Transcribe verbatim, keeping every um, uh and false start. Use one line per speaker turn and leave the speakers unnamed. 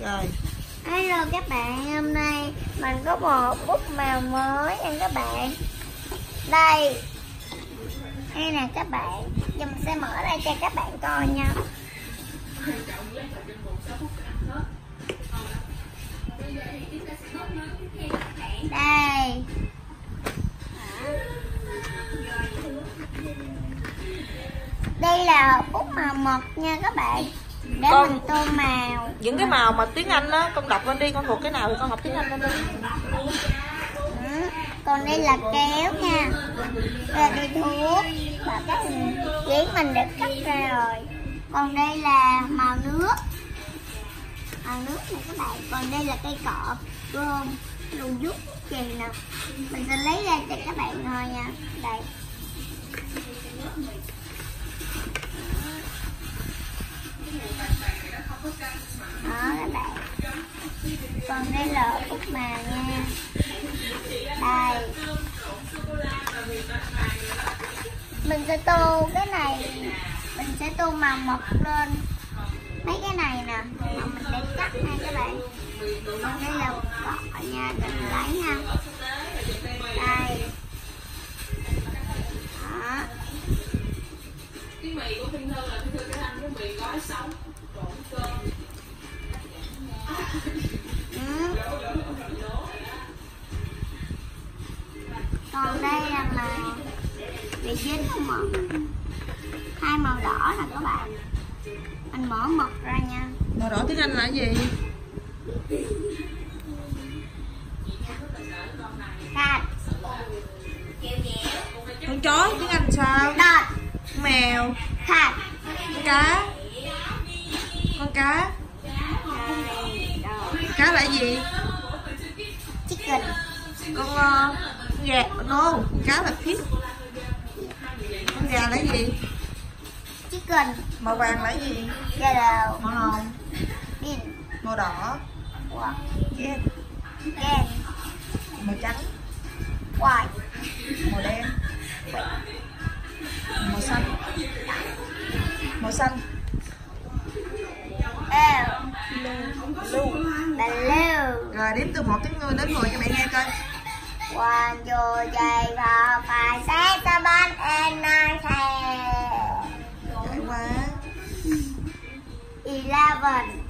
Rồi.
Hello các bạn, hôm nay mình có một bút màu mới nha các bạn. Đây. Đây nè các bạn. Giờ mình sẽ mở ra cho các bạn coi nha. Đây. Đây là bút màu mực nha các bạn. Để con, mình tô màu.
Những cái màu mà tiếng Anh á, con đọc lên đi, con thuộc cái nào thì con học tiếng Anh lên đi.
Ừ. Còn đây là kéo nha. Đây là cây thuốc. Và các giấy mình đã cắt ra rồi. Còn đây là màu nước. Màu nước này các bạn. Còn đây là cây cọ, gom, lù dút, chì nè. Mình sẽ lấy ra cho các bạn thôi nha. Đây. Đó các bạn. Còn đây là bút màu nha. Đây. Mình sẽ tô cái này. Mình sẽ tô màu mực lên mấy cái này nè. Mà mình để cắt nha các bạn. Còn đây là cọ nha. Mình lấy nha. Đây. Đó.
Cái mì của Thiên Thư là Thiên Thư cái anh cái mì gói sống trộn cơm.
Ừ. Còn đây là màu bị dính mực, hai màu đỏ nè các bạn. Mình mở mực ra nha.
Màu đỏ tiếng Anh là cái gì?
Cat.
Con chó tiếng Anh sao?
Dog.
Mèo.
Cat.
Con cá. Con cá. Cá là gì?
Chicken.
Con uh, con gà. No, con cá là fish. Con gà là gì?
Chicken.
Màu vàng là gì?
Yellow.
Màu hồng.
Green.
Màu đỏ.
White.
Yeah.
Red.
Màu trắng.
White.
Màu đen. Màu xanh. Màu xanh.
L.
Blue.
Blue.
Rồi đếm từ một đến mười cho mẹ nghe coi.
One, two, three, four, five, six, seven, eight, nine, ten.
Giỏi quá.
Eleven.